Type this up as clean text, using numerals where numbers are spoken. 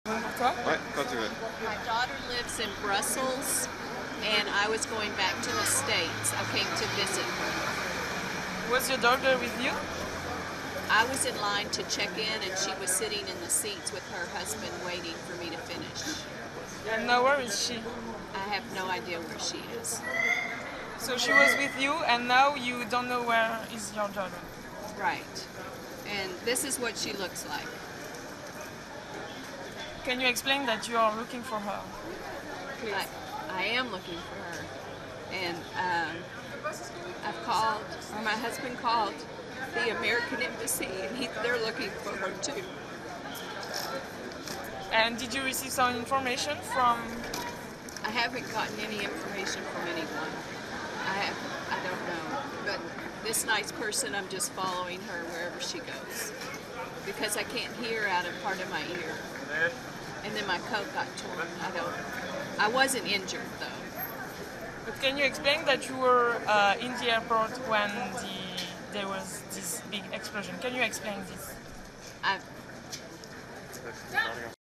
Pourquoi? Ouais, quand tu veux. My daughter lives in Brussels, and I was going back to the States. I came to visit her. Was your daughter with you? I was in line to check in, and she was sitting in the seats with her husband waiting for me to finish. And now where is she? I have no idea where she is. So she was with you and now you don't know where is your daughter. Right. And this is what she looks like. Can you explain that you are looking for her? I am looking for her. And I've called, or my husband called the American Embassy, and they're looking for her too. And did you receive some information from... I haven't gotten any information from anyone. I don't know. But this nice person, I'm just following her wherever she goes. Because I can't hear out of part of my ear. And then my coat got torn. I wasn't injured though. But can you explain that you were in the airport when there was this big explosion? Can you explain this?